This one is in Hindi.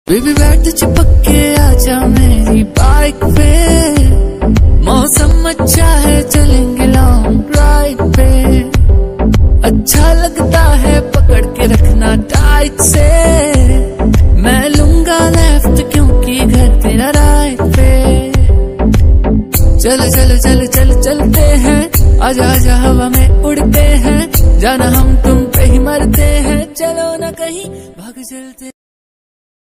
बेबी बैठ चिपक के आजा मेरी बाइक पे, मौसम अच्छा है चलेंगे लॉन्ग ड्राइव पे। अच्छा लगता है पकड़ के रखना टाइट से, मैं लूंगा लेफ्ट क्योंकि घर तेरा राइट पे। चल चल चल चल चलते हैं, आजा आजा हवा में उड़ते हैं, जाना हम तुम पे ही मरते हैं, चलो ना कहीं भाग चलते